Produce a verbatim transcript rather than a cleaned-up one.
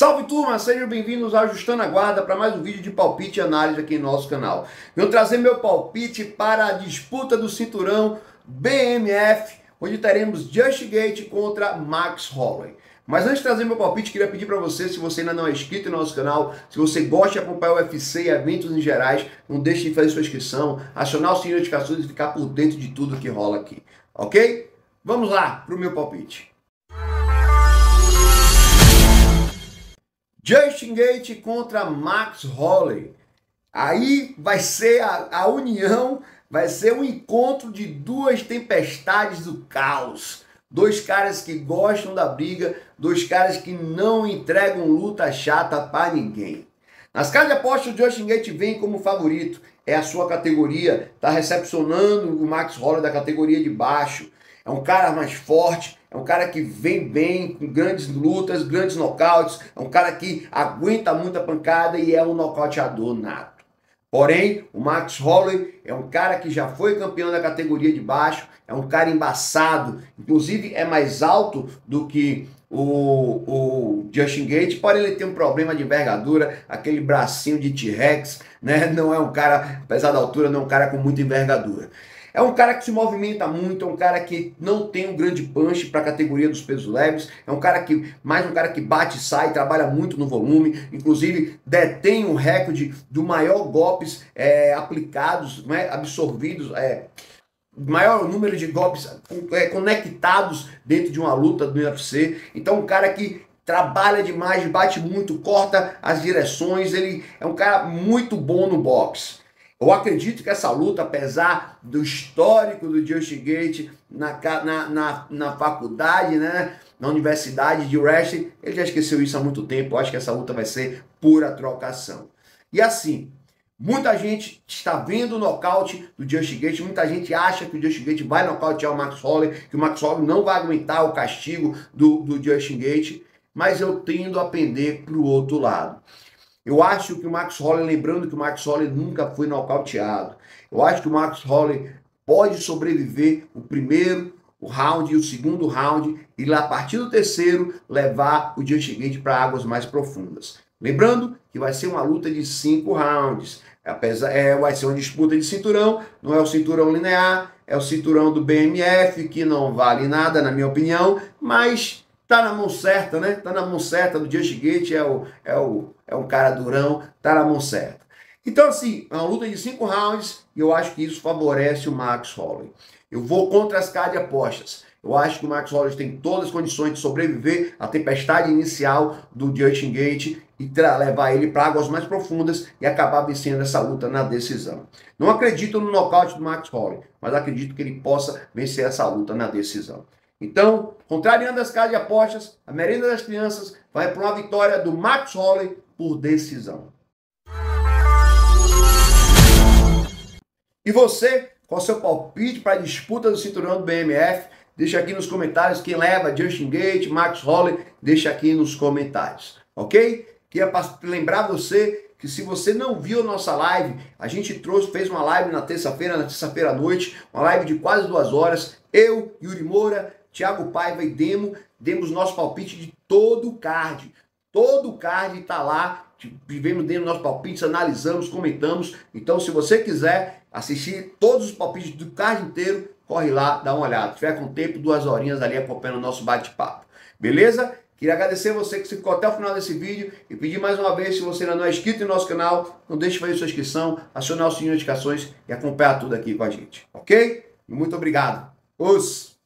Salve turma, sejam bem-vindos ao Ajustando a Guarda para mais um vídeo de palpite e análise aqui no nosso canal. Vou trazer meu palpite para a disputa do cinturão B M F, onde teremos Justin Gaethje contra Max Holloway. Mas antes de trazer meu palpite, queria pedir para você, se você ainda não é inscrito no nosso canal, se você gosta de acompanhar o U F C e eventos em gerais, não deixe de fazer sua inscrição, acionar o sininho de notificações e ficar por dentro de tudo que rola aqui, ok? Vamos lá para o meu palpite. Justin Gaethje contra Max Holloway. Aí vai ser a, a união, vai ser um encontro de duas tempestades do caos. Dois caras que gostam da briga, dois caras que não entregam luta chata para ninguém. Nas casas de apostas, o Justin Gaethje vem como favorito. É a sua categoria, está recepcionando o Max Holloway da categoria de baixo. É um cara mais forte, é um cara que vem bem, com grandes lutas, grandes nocautes, é um cara que aguenta muita pancada e é um nocauteador nato. Porém, o Max Holloway é um cara que já foi campeão da categoria de baixo, é um cara embaçado, inclusive é mais alto do que o, o Justin Gaethje, porém ele tem um problema de envergadura, aquele bracinho de T-Rex, né? Não é um cara, apesar da altura, não é um cara com muita envergadura. É um cara que se movimenta muito, é um cara que não tem um grande punch para a categoria dos pesos leves, é um cara que, mais um cara que bate e sai, trabalha muito no volume, inclusive detém o recorde do maior golpes é, aplicados, né, absorvidos, é, maior número de golpes é, conectados dentro de uma luta do U F C. Então um cara que trabalha demais, bate muito, corta as direções, ele é um cara muito bom no boxe. Eu acredito que essa luta, apesar do histórico do Justin Gaethje na, na, na, na faculdade, né, na universidade de wrestling, ele já esqueceu isso há muito tempo. Eu acho que essa luta vai ser pura trocação. E assim, muita gente está vendo o nocaute do Justin Gaethje, muita gente acha que o Justin Gaethje vai nocautear o Max Holloway, que o Max Holloway não vai aguentar o castigo do, do Justin Gaethje, mas eu tendo a pender para o outro lado. Eu acho que o Max Holloway, lembrando que o Max Holloway nunca foi nocauteado, eu acho que o Max Holloway pode sobreviver o primeiro, o round e o segundo round, e lá a partir do terceiro levar o Justin Gaethje para águas mais profundas. Lembrando que vai ser uma luta de cinco rounds, apesar, é, vai ser uma disputa de cinturão, não é o cinturão linear, é o cinturão do B M F, que não vale nada na minha opinião, mas tá na mão certa, né? Tá na mão certa do Justin Gaethje, é o, é o, é um cara durão, tá na mão certa. Então, assim, é uma luta de cinco rounds e eu acho que isso favorece o Max Holloway. Eu vou contra as casas de apostas. Eu acho que o Max Holloway tem todas as condições de sobreviver à tempestade inicial do Justin Gaethje e levar ele para águas mais profundas e acabar vencendo essa luta na decisão. Não acredito no nocaute do Max Holloway, mas acredito que ele possa vencer essa luta na decisão. Então, contrariando as casas de apostas, a merenda das crianças vai para uma vitória do Max Holloway por decisão. E você, qual é o seu palpite para a disputa do cinturão do B M F? Deixa aqui nos comentários quem leva Justin Gaethje, Max Holloway, deixa aqui nos comentários, ok? Queria lembrar você que se você não viu a nossa live, a gente trouxe, fez uma live na terça-feira, na terça-feira à noite, uma live de quase duas horas, eu, Yuri Moura, Thiago Paiva e Demo, demos nosso palpite de todo o card. Todo o card está lá, vivemos dentro dos nossos palpites, analisamos, comentamos. Então, se você quiser assistir todos os palpites do card inteiro, corre lá, dá uma olhada. Se tiver com tempo, duas horinhas ali acompanhando o nosso bate-papo. Beleza? Queria agradecer você que ficou até o final desse vídeo e pedir mais uma vez, se você ainda não é inscrito no nosso canal, não deixe de fazer sua inscrição, acionar o sininho de notificações e acompanhar tudo aqui com a gente. Ok? Muito obrigado. Os